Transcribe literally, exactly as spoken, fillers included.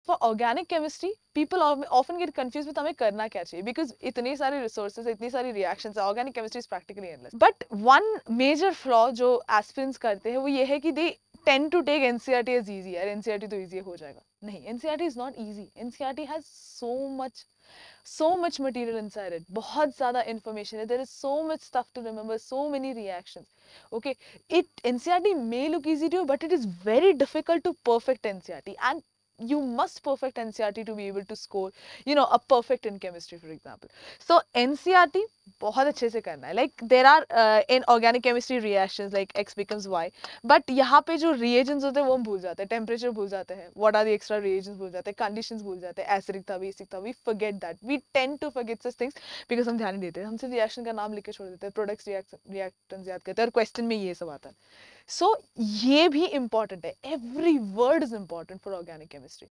for organic chemistry, people often get confused with हमें करना क्या चाहिए, because इतने सारे resources, इतनी सारी reactions, organic chemistry is practically endless. But one major flaw जो aspirants करते हैं वो ये है कि they tend to take N C E R T as easy. यार N C E R T तो easy हो जाएगा. नहीं, N C E R T is not easy. N C E R T has so much so much material inside it. बहुत ज़्यादा information है. There is so much stuff to remember, so many reactions. Okay, it N C E R T may look easy to you, but it is very difficult to perfect N C E R T, and you must perfect N C E R T to be able to score, you know, a perfect in chemistry, for example. So N C E R T बहुत अच्छे से करना है. Like there are uh, in organic chemistry reactions like X becomes Y, but यहाँ पे जो reagents होते हैं वो हम भूल जाते हैं, temperature भूल जाते हैं, what are the extra reagents भूल जाते हैं, conditions भूल जाते हैं, acidic था, basic था, we forget that. We tend to forget such things because हम ध्यान नहीं देते, हम सिर्फ reaction का नाम लिख के छोड़ देते हैं, products reactants याद करते हैं और question में ये सब आता है. So ये भी important है. Every word is important for organic chemistry.